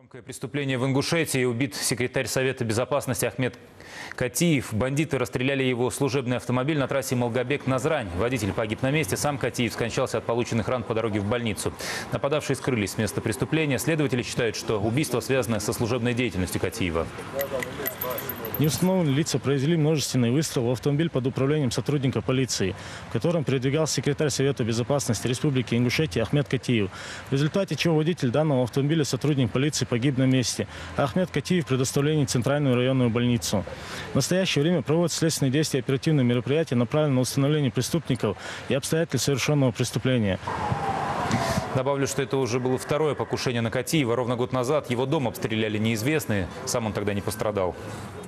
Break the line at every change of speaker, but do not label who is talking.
Громкое преступление в Ингушетии. Убит секретарь Совета безопасности Ахмед Катиев. Бандиты расстреляли его служебный автомобиль на трассе Малгобек-Назрань. Водитель погиб на месте, сам Катиев скончался от полученных ран по дороге в больницу. Нападавшие скрылись с места преступления. Следователи считают, что убийство связано со служебной деятельностью Катиева.
Неустановленные лица произвели множественный выстрел в автомобиль под управлением сотрудника полиции, в котором передвигался секретарь Совета безопасности Республики Ингушетия Ахмед Катиев. В результате чего водитель данного автомобиля, сотрудник полиции, погиб на месте, а Ахмед Катиев предоставлен в Центральную районную больницу. В настоящее время проводят следственные действия и оперативные мероприятия, направленные на установление преступников и обстоятельств совершенного преступления.
Добавлю, что это уже было второе покушение на Катиева. Ровно год назад его дом обстреляли неизвестные. Сам он тогда не пострадал.